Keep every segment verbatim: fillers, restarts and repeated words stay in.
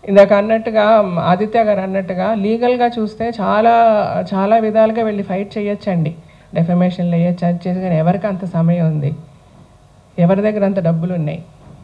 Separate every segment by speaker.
Speaker 1: ఇందాక అన్నట్టుగా ఆదిత్య గారు అన్నట్టుగా లీగల్గా చూస్తే చాలా చాలా విధాలుగా వెళ్ళి ఫైట్ చేయొచ్చండి, డెఫమేషన్లు వేయచ్చు, అది చేసి. కానీ ఎవరికి అంత సమయం ఉంది? ఎవరి దగ్గర అంత డబ్బులు ఉన్నాయి?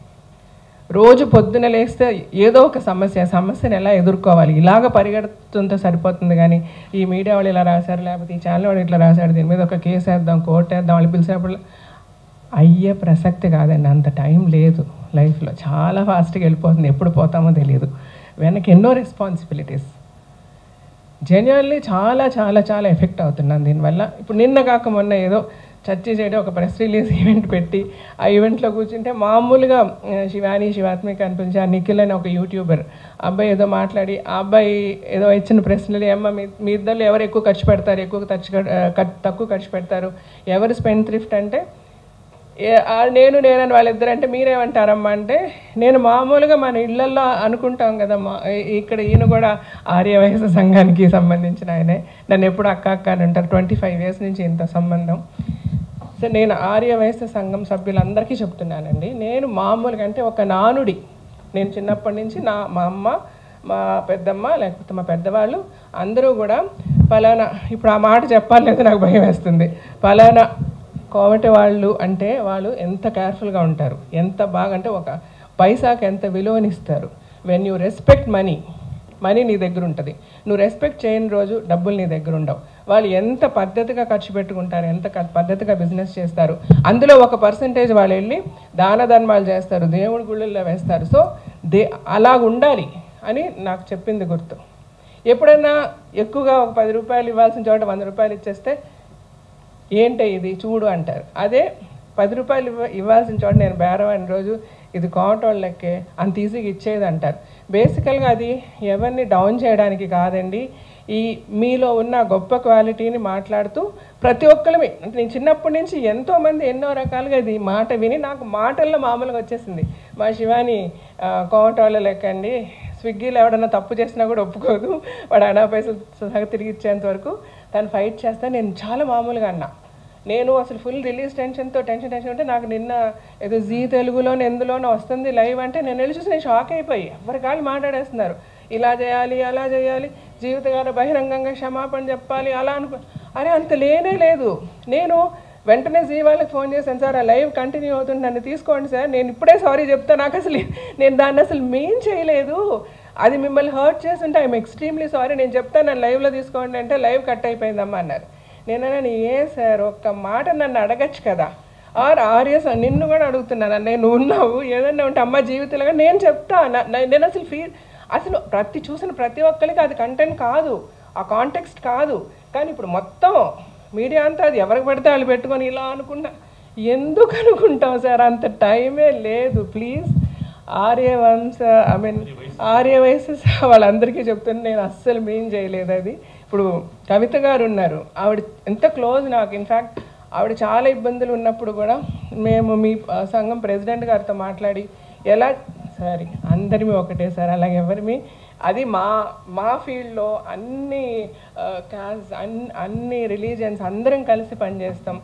Speaker 1: రోజు పొద్దున లేస్తే ఏదో ఒక సమస్య, సమస్యను ఎలా ఎదుర్కోవాలి ఇలాగ పరిగెడుతుంటే సరిపోతుంది. కానీ ఈ మీడియా వాళ్ళు ఇలా రాశారు, లేకపోతే ఈ ఛానల్ వాడు ఇట్లా రాశాడు, దీని మీద ఒక కేసు వేద్దాం, కోర్టు వేద్దాం, వాళ్ళు పిలిచినప్పుడు అయ్యే ప్రసక్తి కాదండి. అంత టైం లేదు లైఫ్లో. చాలా ఫాస్ట్గా వెళ్ళిపోతుంది, ఎప్పుడు పోతామో తెలియదు. వెనక్కి ఎన్నో రెస్పాన్సిబిలిటీస్. జెన్యున్లీ చాలా చాలా చాలా ఎఫెక్ట్ అవుతున్నాను దీనివల్ల. ఇప్పుడు నిన్న కాక మొన్న ఏదో చర్చ చేయడం, ఒక ప్రెస్ రిలీజ్ ఈవెంట్ పెట్టి ఆ ఈవెంట్లో కూర్చుంటే మామూలుగా శివాని శివాత్మిక అనిపించి ఆ నిఖిల్ అని ఒక యూట్యూబర్ అబ్బాయి ఏదో మాట్లాడి, ఆ అబ్బాయి ఏదో ఇచ్చిన ప్రశ్నలు, ఏమ్మా మీ మీ ఇద్దరు ఎవరు ఎక్కువ ఖర్చు పెడతారు, ఎక్కువ ఖర్చు తక్కువ ఖర్చు పెడతారు, ఎవరు స్పెండ్ థ్రిఫ్ట్ అంటే నేను నేనని వాళ్ళిద్దరు అంటే మీరేమంటారమ్మా అంటే, నేను మామూలుగా మన ఇళ్లల్లో అనుకుంటాం కదా, మా ఇక్కడ ఈయన కూడా ఆర్య వయసు సంఘానికి సంబంధించిన ఆయనే, నన్ను ఎప్పుడు అక్క అక్క అని అంటారు. ట్వంటీ ఫైవ్ ఇయర్స్ నుంచి ఇంత సంబంధం. సో నేను ఆర్య వయసు సంఘం సభ్యులందరికీ చెప్తున్నానండి, నేను మామూలుగా అంటే ఒక నానుడి, నేను చిన్నప్పటి నుంచి నా మా అమ్మ మా పెద్దమ్మ లేకపోతే మా పెద్దవాళ్ళు అందరూ కూడా పలానా, ఇప్పుడు ఆ మాట చెప్పాలి లేదా నాకు భయం వేస్తుంది, పలానా కోమటి వాళ్ళు అంటే వాళ్ళు ఎంత కేర్ఫుల్గా ఉంటారు, ఎంత బాగా అంటే ఒక పైసాకి ఎంత విలువనిస్తారు. When you respect money, money నీ దగ్గర ఉంటుంది. నువ్వు రెస్పెక్ట్ చేయని రోజు డబ్బులు నీ దగ్గర ఉండవు. వాళ్ళు ఎంత పద్ధతిగా ఖర్చు పెట్టుకుంటారు, ఎంత పద్ధతిగా బిజినెస్ చేస్తారు. అందులో ఒక పర్సంటేజ్ వాళ్ళు వెళ్ళి దాన ధర్మాలు చేస్తారు, దేవుడి గుళ్ళల్లో వేస్తారు. సో దే అలాగ ఉండాలి అని నాకు చెప్పింది గుర్తు. ఎప్పుడైనా ఎక్కువగా ఒక పది రూపాయలు ఇవ్వాల్సిన చోట వంద రూపాయలు ఇచ్చేస్తే ఏంటి ఇది చూడు అంటారు. అదే పది రూపాయలు ఇవ్వ ఇవ్వాల్సిన చోట నేను బేరవాడిని రోజు ఇది కోమటోళ్ళ లెక్కే అంత ఈజీగా ఇచ్చేది అంటారు. బేసికల్గా అది ఎవరిని డౌన్ చేయడానికి కాదండి, ఈ మీలో ఉన్న గొప్ప క్వాలిటీని మాట్లాడుతూ ప్రతి ఒక్కరిని, అంటే నేను చిన్నప్పటి నుంచి ఎంతోమంది ఎన్నో రకాలుగా ఇది మాట విని నాకు మాటల్లో మామూలుగా వచ్చేసింది. మా శివాని కోమటోళ్ళ లెక్క అండి, స్విగ్గీలో ఎవడన్నా తప్పు చేసినా కూడా ఒప్పుకోదు, వాడు అనా పైసలు సహా తిరిగి ఇచ్చేంత వరకు తను ఫైట్ చేస్తా. నేను చాలా మామూలుగా అన్నా, నేను అసలు ఫుల్ రిలీజ్ టెన్షన్తో టెన్షన్ టెన్షన్ ఉంటే నాకు నిన్న ఏదో జీ తెలుగులోనే ఎందులోనో వస్తుంది లైవ్ అంటే నేను వెళ్ళి చూసి నేను షాక్ అయిపోయి, ఎవరి కాళ్ళు మాట్లాడేస్తున్నారు, ఇలా చేయాలి అలా చేయాలి, జీవితకాల బహిరంగంగా క్షమాపణ చెప్పాలి అలా అనుకో. అరే అంత లేనే లేదు. నేను వెంటనే జీ వాళ్ళకి ఫోన్ చేశాను, సార్ ఆ లైవ్ కంటిన్యూ అవుతుంది, నన్ను తీసుకోండి సార్, నేను ఇప్పుడే సారీ చెప్తాను, నాకు అసలు నేను దాన్ని అసలు మెయిన్ చేయలేదు, అది మిమ్మల్ని హర్ట్ చేస్తుంటే ఐఎమ్ ఎక్స్ట్రీమ్లీ సారీ, నేను చెప్తాను నన్ను లైవ్లో తీసుకోండి అంటే లైవ్ కట్ అయిపోయిందమ్మా అన్నారు. నేను అన్నాను ఏ సార్ ఒక్క మాట నన్ను అడగచ్చు కదా, ఆర్ ఆర్యస్ నిన్ను కూడా అడుగుతున్నాను, నేను ఉన్నావు ఏదన్నా ఉంటే అమ్మ జీవితంలో నేను చెప్తా. నేను అసలు ఫీల్ అసలు ప్రతి చూసిన ప్రతి ఒక్కరికి అది కంటెంట్ కాదు, ఆ కాంటెక్స్ట్ కాదు. కానీ ఇప్పుడు మొత్తం మీడియా అంతా అది ఎవరికి పడితే వాళ్ళు పెట్టుకొని ఇలా అనుకున్నా, ఎందుకు అనుకుంటాం సార్, అంత టైమే లేదు ప్లీజ్. ఆర్య వంశ ఐ మీన్ ఆర్య వయసు వాళ్ళందరికీ చెప్తున్నా, నేను అస్సలు మీన్ చేయలేదు అది. ఇప్పుడు కవిత గారు ఉన్నారు, ఆవిడ ఎంత క్లోజ్ నాకు. ఇన్ఫ్యాక్ట్ ఆవిడ చాలా ఇబ్బందులు ఉన్నప్పుడు కూడా మేము మీ సంఘం ప్రెసిడెంట్ గారితో మాట్లాడి ఎలా సారీ అందరిమీ ఒకటే సార్, అలాగే ఎవరిమి అది మా మా ఫీల్డ్లో అన్ని క్యాస్ట్ అన్ని అన్ని రిలీజియన్స్ అందరం కలిసి పనిచేస్తాం.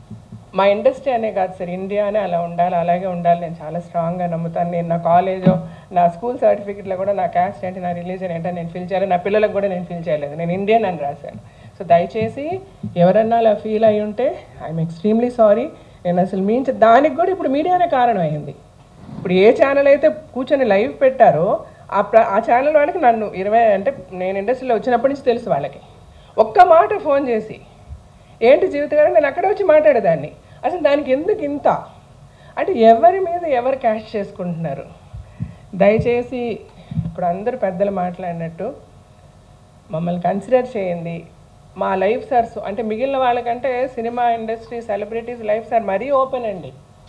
Speaker 1: మా ఇండస్ట్రీ అనే కాదు సార్, ఇండియా అనే అలా ఉండాలి, అలాగే ఉండాలి, నేను చాలా స్ట్రాంగ్గా నమ్ముతాను. నేను నా కాలేజో నా స్కూల్ సర్టిఫికెట్లో కూడా నా క్యాస్ట్ ఏంటి, నా రిలీజియన్ ఏంటో నేను ఫిల్ చేయాలి, నా పిల్లలకు కూడా నేను ఫిల్ చేయలేదు, నేను ఇండియన్ అని రాశాను. సో దయచేసి ఎవరన్నా అలా ఫీల్ అయ్యి ఉంటే ఐఎమ్ ఎక్స్ట్రీమ్లీ సారీ. నేను అసలు మీన్స్ దానికి కూడా ఇప్పుడు మీడియానే కారణం అయింది. ఇప్పుడు ఏ ఛానల్ అయితే కూర్చొని లైవ్ పెట్టారో ఆ ప్ర ఆ ఛానల్ వాళ్ళకి నన్ను ఇరవై అంటే నేను ఇండస్ట్రీలో వచ్చినప్పటి నుంచి తెలుసు వాళ్ళకి, ఒక్క మాట ఫోన్ చేసి ఏంటి జీవితకాలం నేను అక్కడ వచ్చి మాట్లాడేదాన్ని, అసలు దానికి ఎందుకు ఇంత అంటే ఎవరి మీద ఎవరు క్యాష్ చేసుకుంటున్నారు. దయచేసి ఇప్పుడు అందరూ పెద్దలు మాట్లాడినట్టు మమ్మల్ని కన్సిడర్ చేయండి. మా లైఫ్ సార్స్ అంటే మిగిలిన వాళ్ళకంటే cinema industry celebrities life sir మరీ ఓపెన్ అండి,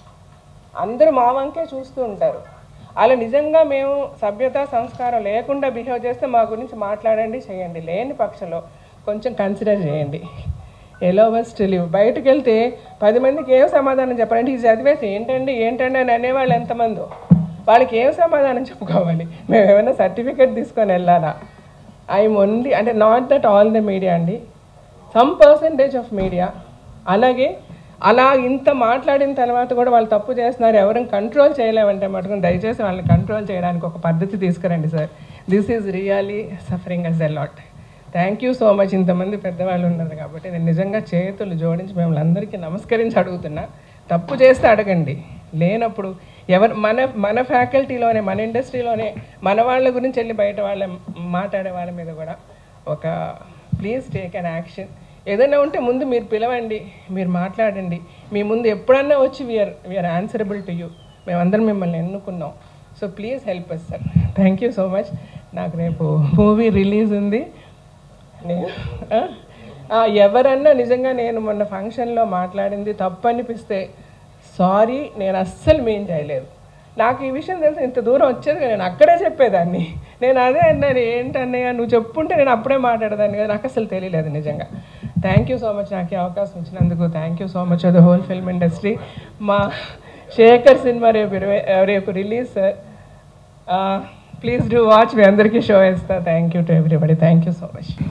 Speaker 1: అందరూ మా వంకే చూస్తూ ఉంటారు. అలా నిజంగా మేము సభ్యత సంస్కారం లేకుండా బిహేవ్ చేస్తే మా గురించి మాట్లాడండి చేయండి, లేని పక్షంలో కొంచెం కన్సిడర్ చేయండి. ఎలో బస్ట్ లివ్. బయటకు వెళ్తే పది మందికి ఏం సమాధానం చెప్పాలంటే ఇది చదివేసి ఏంటండి ఏంటండి అని అనేవాళ్ళు ఎంతమందో, వాళ్ళకి ఏం సమాధానం చెప్పుకోవాలి, మేము ఏమైనా సర్టిఫికేట్ తీసుకొని వెళ్ళాలా. ఐఎమ్ ఓన్లీ అంటే not that all the media అండి, సమ్ పర్సంటేజ్ ఆఫ్ మీడియా. అలాగే అలా ఇంత మాట్లాడిన తర్వాత కూడా వాళ్ళు తప్పు చేస్తున్నారు, ఎవరిని కంట్రోల్ చేయలేమంటే మటుకు దయచేసి వాళ్ళని కంట్రోల్ చేయడానికి ఒక పద్ధతి తీసుకురండి sir. This is really suffering us a lot. Thank you so much. ఇంతమంది పెద్దవాళ్ళు ఉన్నారు కాబట్టి నేను నిజంగా చేతులు జోడించి మిమ్మల్ని అందరికీ నమస్కరించి అడుగుతున్నా, తప్పు చేస్తే అడగండి, లేనప్పుడు ఎవరు మన మన ఫ్యాకల్టీలోనే మన ఇండస్ట్రీలోనే మన వాళ్ళ గురించి వెళ్ళి బయట వాళ్ళ మాట్లాడే వాళ్ళ మీద కూడా ఒక ప్లీజ్ టేక్ అన్ యాక్షన్. ఏదైనా ఉంటే ముందు మీరు పిలవండి, మీరు మాట్లాడండి. మీ ముందు ఎప్పుడన్నా వచ్చి we are we are answerable to you. మేమందరం మిమ్మల్ని ఎన్నుకున్నాం. So please help us sir. Thank you so much. నాకు రేపు మూవీ రిలీజ్ ఉంది. నేను ఎవరన్నా నిజంగా నేను మొన్న ఫంక్షన్లో మాట్లాడింది తప్పు అనిపిస్తే సారీ, నేను అస్సలు మీన్ చేయలేదు. నాకు ఈ విషయం తెలిసి ఇంత దూరం వచ్చేది కదా, నేను అక్కడే చెప్పేదాన్ని. నేను అదే అన్నాను, ఏంటన్నయ్య నువ్వు చెప్పుంటే నేను అప్పుడే మాట్లాడేదాన్ని కదా, నాకు అసలు తెలియలేదు నిజంగా. థ్యాంక్ యూ సో మచ్ నాకు ఈ అవకాశం ఇచ్చినందుకు. Thank you so much the whole film industry. మా శేఖర్ సినిమా రేపు ఇరవై రేపు release sir. Please do watch. మీ అందరికీ షో వేస్తా. Thank you to everybody. Thank you so much.